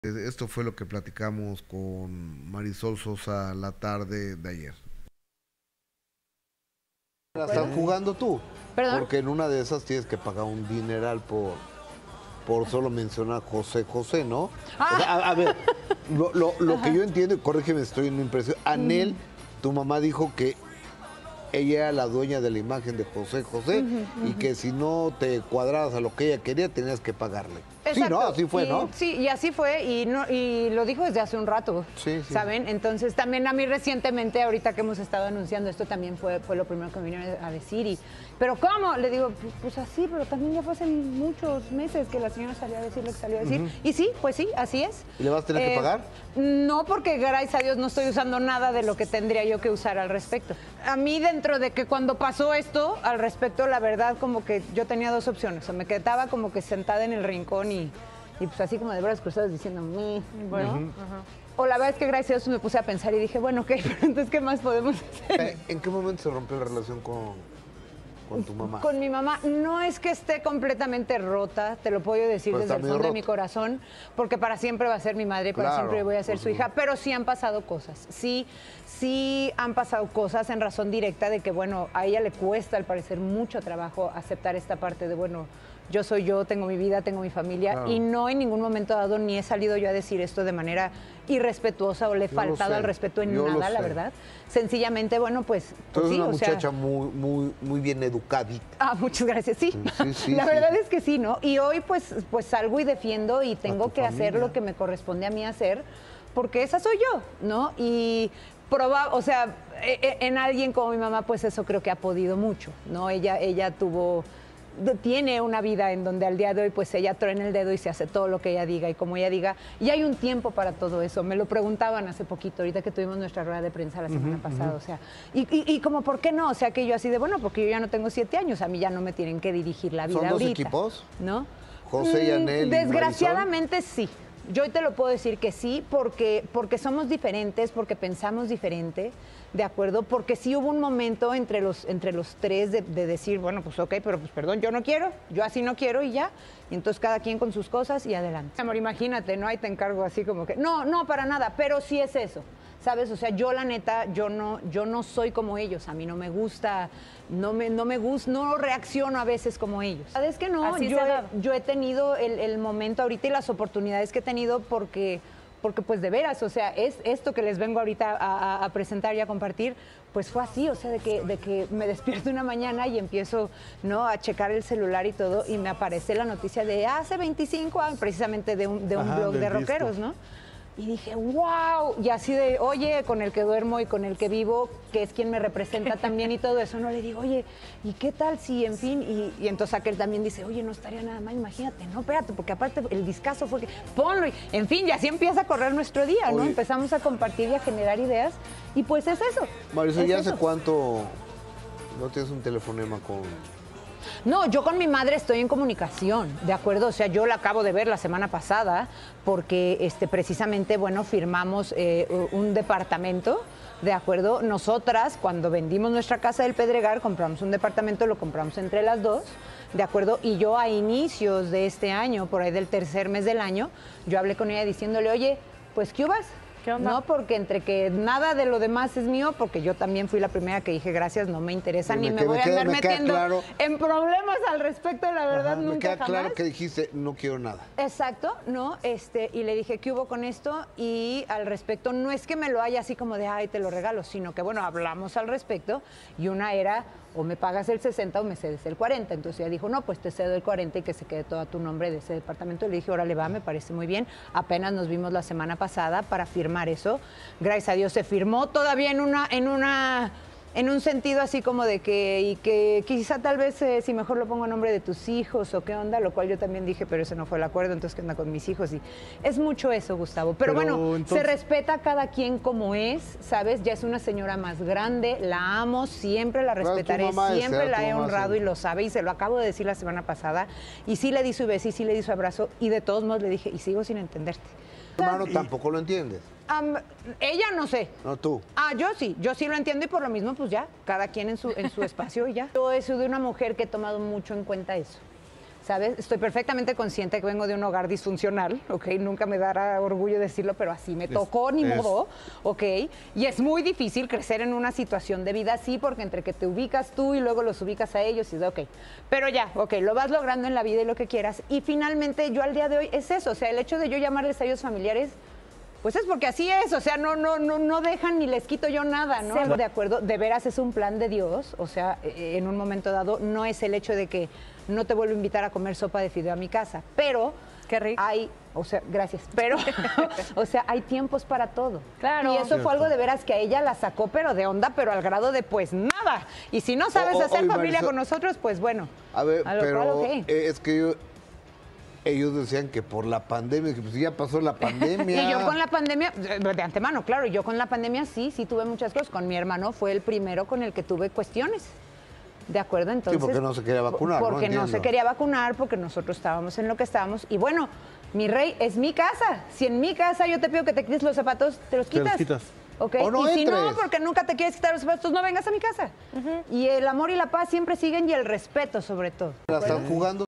Esto fue lo que platicamos con Marisol Sosa la tarde de ayer. La estás jugando tú. ¿Perdón? Porque en una de esas tienes que pagar un dineral por solo mencionar José José, ¿no? O sea, a ver, lo que yo entiendo, y corrígeme, estoy en una impresión. Anel, tu mamá dijo que ella era la dueña de la imagen de José José y que si no te cuadrabas a lo que ella quería, tenías que pagarle. Exacto. Sí, ¿no? Así fue, ¿no? Sí, y así fue, y lo dijo desde hace un rato, Sí, sí. ¿saben? Entonces, también a mí recientemente, ahorita que hemos estado anunciando esto, también fue lo primero que me vinieron a decir. ¿Pero cómo? Le digo, pues así, pero también ya fue hace muchos meses que la señora salió a decir lo que salió a decir. Y sí, pues sí, así es. ¿Y le vas a tener que pagar? No, porque gracias a Dios no estoy usando nada de lo que tendría yo que usar al respecto. A mí, dentro de que cuando pasó esto, al respecto, la verdad, como que yo tenía dos opciones. O me quedaba como que sentada en el rincón y pues así como de brazos cruzados diciendo, bueno. O la verdad es que gracias a Dios me puse a pensar y dije, bueno, ok, pero entonces, ¿qué más podemos hacer? ¿En qué momento se rompió la relación con tu mamá? Con mi mamá, no es que esté completamente rota, te lo puedo decir Pues desde está el medio fondo de roto. mi corazón, porque para siempre va a ser mi madre, para Claro, siempre voy a ser por su hija, pero sí han pasado cosas, sí han pasado cosas en razón directa de que, bueno, a ella le cuesta al parecer mucho trabajo aceptar esta parte de, bueno, yo soy yo, tengo mi vida, tengo mi familia, Claro. y no en ningún momento dado ni he salido yo a decir esto de manera irrespetuosa o le he Yo lo faltado sé, al respeto en yo lo nada, la sé. verdad. Sencillamente, bueno, pues Tú eres sí, una o sea, muchacha muy bien educadita. Ah, muchas gracias, sí. Sí, La sí, verdad sí. es que sí, ¿no? Y hoy pues salgo y defiendo y tengo tu que hacer familia. lo que me corresponde a mí hacer, porque esa soy yo, ¿no? Y o sea, en alguien como mi mamá, pues eso creo que ha podido mucho, ¿no? Ella tiene una vida en donde al día de hoy pues ella truena el dedo y se hace todo lo que ella diga y como ella diga, y hay un tiempo para todo eso. Me lo preguntaban hace poquito, ahorita que tuvimos nuestra rueda de prensa la semana pasada, o sea, y como, ¿por qué no? O sea, que yo así de, bueno, porque yo ya no tengo 7 años, a mí ya no me tienen que dirigir la vida ¿Son dos ahorita, equipos? ¿no? José y Anel y Desgraciadamente sí. Yo hoy te lo puedo decir que sí, porque somos diferentes, porque pensamos diferente, ¿de acuerdo? Porque sí hubo un momento entre los tres de decir, bueno, pues ok, pero pues perdón, yo no quiero, yo así no quiero y ya. Y entonces cada quien con sus cosas y adelante. Amor, imagínate, ¿no? Ahí te encargo así como que, no, para nada, pero sí es eso, ¿sabes? O sea, yo la neta, yo no soy como ellos, a mí no me gusta, no me gusta, no reacciono a veces como ellos. ¿Sabes que no? Así se ha dado. Yo he tenido el momento ahorita y las oportunidades que he tenido porque pues de veras, o sea, es esto que les vengo ahorita a presentar y a compartir, pues fue así, o sea, de que me despierto una mañana y empiezo, ¿no?, a checar el celular y todo, y me aparece la noticia de hace 25 años, precisamente de un blog de rockeros, ¿no? Y dije, wow, y así de, oye, con el que duermo y con el que vivo, que es quien me representa también y todo eso, no le digo, oye, ¿y qué tal si, en fin? Y entonces aquel también dice, oye, no estaría nada mal, imagínate, no, espérate, porque aparte el discazo fue que, ponlo, y, en fin, y así empieza a correr nuestro día, ¿no? Oye. Empezamos a compartir y a generar ideas, y pues es eso. Marisol, es ¿ya hace eso. cuánto no tienes un telefonema con...? No, yo con mi madre estoy en comunicación, ¿de acuerdo? O sea, yo la acabo de ver la semana pasada porque precisamente, bueno, firmamos un departamento, ¿de acuerdo? Nosotras, cuando vendimos nuestra casa del Pedregal, compramos un departamento, lo compramos entre las dos, ¿de acuerdo? Y yo a inicios de este año, por ahí del tercer mes del año, yo hablé con ella diciéndole, oye, pues, ¿qué hubas? ¿Qué onda? No, porque entre que nada de lo demás es mío, porque yo también fui la primera que dije gracias, no me interesa, ni me voy a andar me queda metiendo claro. en problemas al respecto, la verdad, Ajá, nunca me queda jamás. claro que dijiste, no quiero nada. Exacto, ¿no? Y le dije, ¿qué hubo con esto? Y al respecto, no es que me lo haya así como de, ay, te lo regalo, sino que, bueno, hablamos al respecto y una era, o me pagas el 60 o me cedes el 40. Entonces ella dijo, no, pues te cedo el 40 y que se quede todo a tu nombre de ese departamento. Y le dije, órale, va, me parece muy bien. Apenas nos vimos la semana pasada para firmar eso. Gracias a Dios se firmó todavía en un sentido así como de que quizá tal vez si mejor lo pongo a nombre de tus hijos o qué onda, lo cual yo también dije, pero ese no fue el acuerdo, entonces qué onda con mis hijos. Y es mucho eso, Gustavo. Pero bueno, entonces... se respeta a cada quien como es, ¿sabes? Ya es una señora más grande, la amo, siempre la Claro, tu respetaré, mamá siempre desea, la tu he mamá honrado y siempre. lo sabe, y se lo acabo de decir la semana pasada. Y sí le di su beso y sí le di su abrazo, y de todos modos le dije, y sigo sin entenderte. Tu hermano tampoco lo entiendes. Ella no sé. No, tú. Yo sí lo entiendo y por lo mismo pues ya, cada quien en su espacio y ya. Yo he sido de una mujer que he tomado mucho en cuenta eso. ¿sabes? Estoy perfectamente consciente que vengo de un hogar disfuncional, ¿ok? Nunca me dará orgullo decirlo, pero así me tocó, ni modo, ¿ok? Y es muy difícil crecer en una situación de vida así, porque entre que te ubicas tú y luego los ubicas a ellos, y ok. Pero ya, ok, lo vas logrando en la vida y lo que quieras. Y finalmente, yo al día de hoy es eso, o sea, el hecho de yo llamarles a ellos familiares, pues es porque así es, o sea, no dejan ni les quito yo nada, ¿no? Sí. De acuerdo, de veras es un plan de Dios, o sea, en un momento dado no es el hecho de que no te vuelvo a invitar a comer sopa de fideo a mi casa, pero qué rico. Hay, o sea, gracias, pero, o sea, hay tiempos para todo. Claro. Y eso fue algo de veras que a ella la sacó, pero de onda, pero al grado de pues nada. Y si no sabes hacer familia con nosotros, pues bueno. A ver, pero cual, es que ellos decían que por la pandemia, que pues ya pasó la pandemia. Y yo con la pandemia, de antemano, claro, yo con la pandemia sí tuve muchas cosas. Con mi hermano fue el primero con el que tuve cuestiones. ¿De acuerdo? Entonces, sí, porque no se quería vacunar. Porque no se quería vacunar, porque nosotros estábamos en lo que estábamos. Y bueno, mi rey, es mi casa. Si en mi casa yo te pido que te quites los zapatos, te los quitas. ¿Okay? O no y si entres. no, porque nunca te quieres quitar los zapatos, no vengas a mi casa. Y el amor y la paz siempre siguen y el respeto sobre todo. ¿La están jugando?